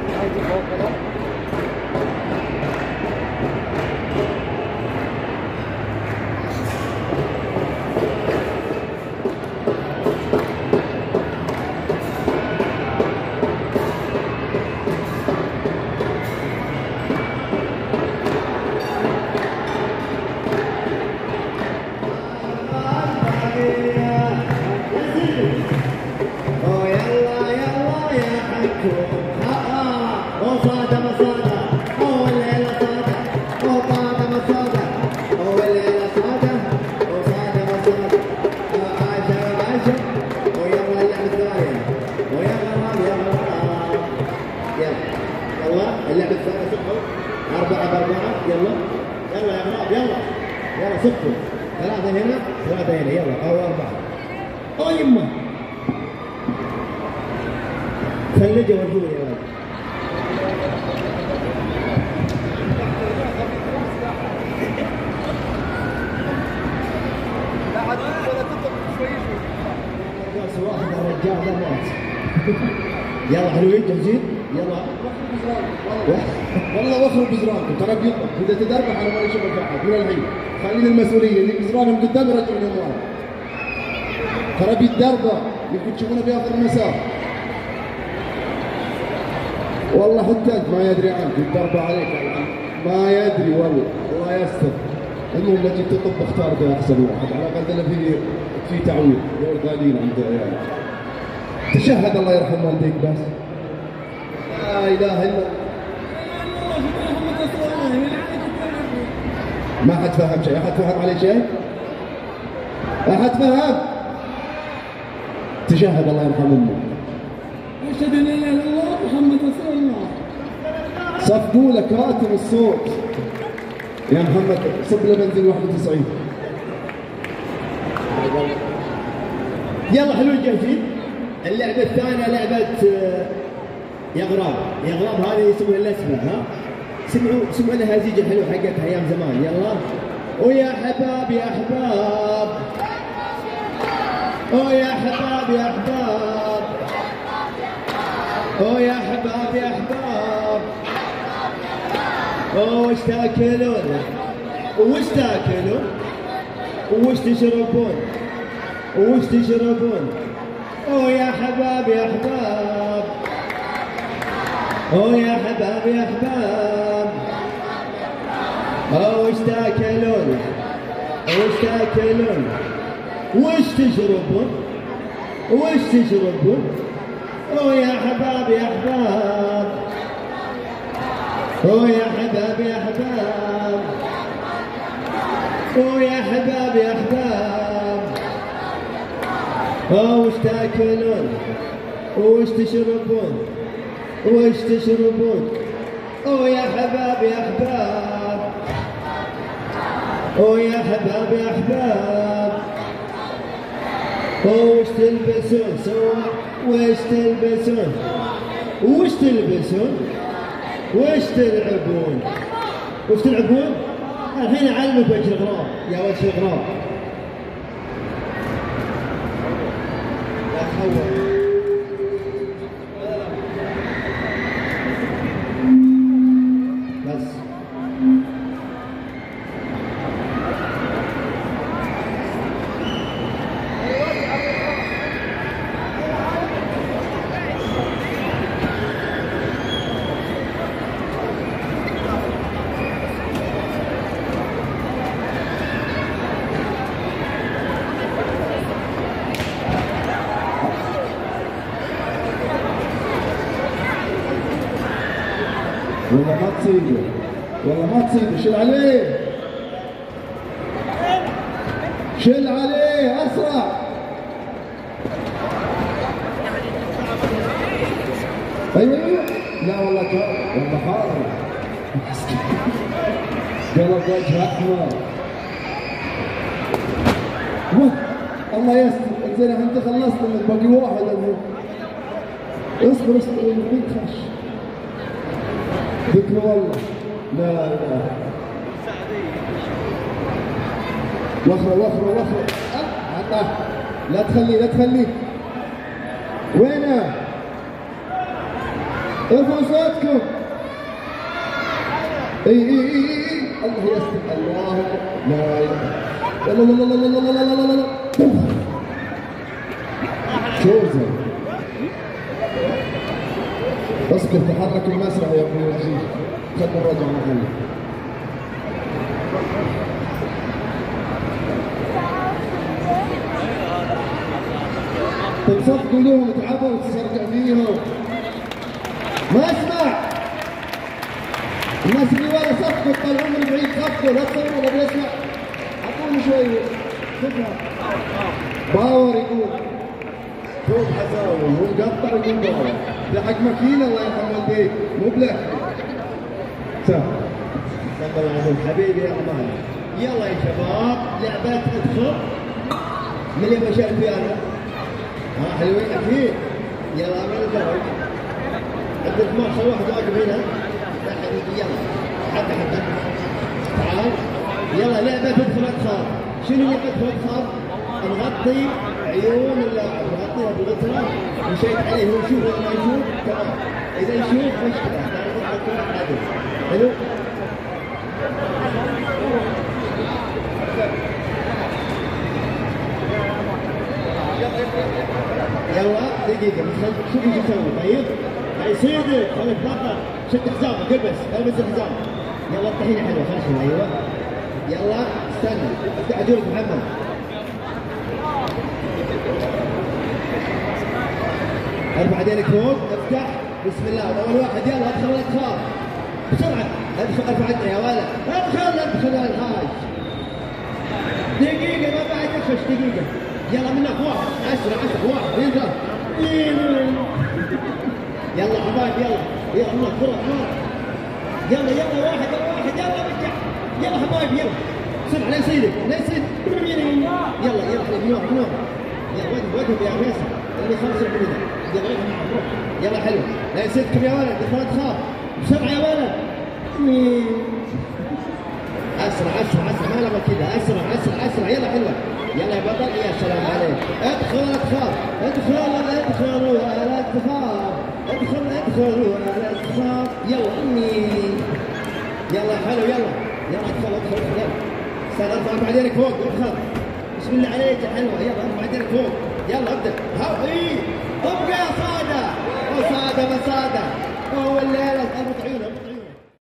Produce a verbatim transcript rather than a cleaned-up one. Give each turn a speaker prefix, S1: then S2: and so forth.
S1: اللعبة الثانية صفوا أربعة بأربعة. يلا يلا يا غراب يلا يلا صفوا ثلاثة هنا ثلاثة هنا يلا أو أربعة. أو يمه ثلجة ورجولي يا ولد.
S2: لا عاد ولا تطلب شوي شوي.
S1: واحد الرجال ده مات. يلا حلوين جاهزين؟ يلا والله وخروا بزرانكم ترى بيطلع اذا تدربح انا ما اشوف الفعل من الحين خلينا المسؤوليه اللي بزرانهم قدام يرجعون ورا ترى بيتدربح يمكن تشوفونه بياخذ المسافه. والله حتى انت ما يدري عنك يتدربح عليك ما يدري والله الله يستر. المهم لو جيت تطب اختار ده احسن واحد على الاقل في في تعويض دول قاعدين عند عيالك. تشهد الله يرحم والديك بس. لا اله الا الله. ما حد فهم شيء، احد فهم عليه شيء؟ احد فهم؟ تشهد الله يرحم امك.
S2: اشهد ان لا اله الا الله محمد رسول الله.
S1: صفقوا لك كاتم الصوت يا محمد صب له بنزين واحد وتسعين. يلا حلوين جاهزين؟ اللعبة الثانية لعبة يا غراب، يا غراب هذه يسمونها الأسماء ها؟ سمعوا سمعوا لها هزيجة حلوة حقتها أيام زمان. يلا ويا حباب يا حباب ويا حباب يا حباب ويا حباب يا حباب وش تاكلون وش تاكلون وش تشربون وش تشربون أو يا حباب يا حباب أو يا حباب يا حباب أو وش تاكلون وش تاكلون وش تشربون وش تشربون أو يا حباب يا حباب أو يا حباب يا حباب أو يا حباب يا حباب أو وش تاكلون وش تشربون وش تشربون أو يا حباب يا حباب أو يا حباب يا حباب أو وش تلبسون سوا وش تلبسون وش تلبسون وش تلعبون وش تلعبون الحين أعلمك وجه الغراب يا وجه الغراب. لا تحول بس والله ما تصيده والله ما تصيده شيل عليه شيل عليه اسرع. ايوه ايوه لا والله والله حاضر قلب وجهه احمر. الله يستر زين انت خلصت باقي واحد الحين. اصبر اصبر الحين خش ذكر والله لا لا وخره وخره وخره أه. لا تخليه لا تخليه وينه ارفعوا صوتكم. اي اي اي اي الله يستر. الله لا اله. يلا لا لا لا لا لا لا لا لا. شوزة. اصبر تحرك المسرح يا ابن العزيز. خدنا الرجعة محله. طيب صفقوا لهم تعبوا وتسرقع فيهم. ما اسمع. الناس اللي ورا صفقوا طلعوا من بعيد صفقوا لا تصوروا ولا بيسمع. اعطوني شوي خدها. باور يقول. شوف حساوي هو مقطع يقول باور. ده حق ماكينه الله يرحم والديك مو بلح. سهل. صدق الله العظيم حبيبي يا رمضان. يلا يا شباب لعبات ادخل. من اللي بشارك فيها انا؟ ها حلوين اكيد. يلا من الدرج. عندك مارشال واحد واقف هنا. لا حبيبي يلا. حتى حتى. تعال. يلا لعبة ادخل ادخل. شنو لعبة ادخل ادخل؟ نغطي عيون اللاعب، نغطيها بالغطرة ونشيك عليه هو يشوف ولا ما يشوف تمام. إذا يشوف مشكلة، تعرف الكرة عدل. حلو؟ يلا دقيقة شوف ايش يسوي طيب؟ يا سيدي خليك بطل شد حزامك البس البس الحزام. يلا الطحينة حلوة خلصنا ايوه. يلا استنى افتح عجولك محمد. ارفع يدينك فوق افتح بسم الله اول واحد يلا ادخل ولا تخاف بسرعة ادخل ارفع يدك يا ولد ادخل ادخل يا الحاج. دقيقة ما بعد تخش دقيقة. يلا منك واحد اسرع اسرع واحد اثنين ثلاثة. يلا حبايب يلا يلا منك كرة يلا يلا واحد يلا واحد يلا بجح. يلا حبايب يلا بسرعة لا يصيدك لا يصيدك. يلا يلا حبيبي نوع نوع. يلا وجه وجه يا فيصل اللي خلص الحدود. يلا يلا حلو لا يصيدكم يا ولد لا تخاف بسرعة يا ولد. اسرع اسرع اسرع ما لما كذا اسرع اسرع اسرع يلا حلوة. يلا يا بطل يا سلام عليك. ادخل ولا تخاف ادخل ادخل ولا تخاف ادخل ادخل ولا تخاف. يلا امي يلا حلو يلا يلا ادخل ادخل يلا. استنى ارفع يدينك فوق ادخل بسم الله عليك يا حلوة. يلا ارفع يدينك فوق يلا ابدا. ها اي ابقى يا صادة وصادة مسادة هو الليلة